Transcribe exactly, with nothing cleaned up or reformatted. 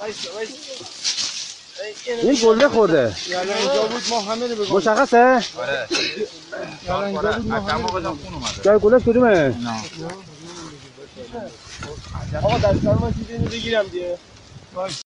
این گله خورده. یعنی اینجا بود ما همه رو بگم. مشخصه؟ آره. یعنی اینجا بود ما همه رو بگم. جای گله کدومه؟ نه. آقا دستار ما چیزی بگیرم دیگه.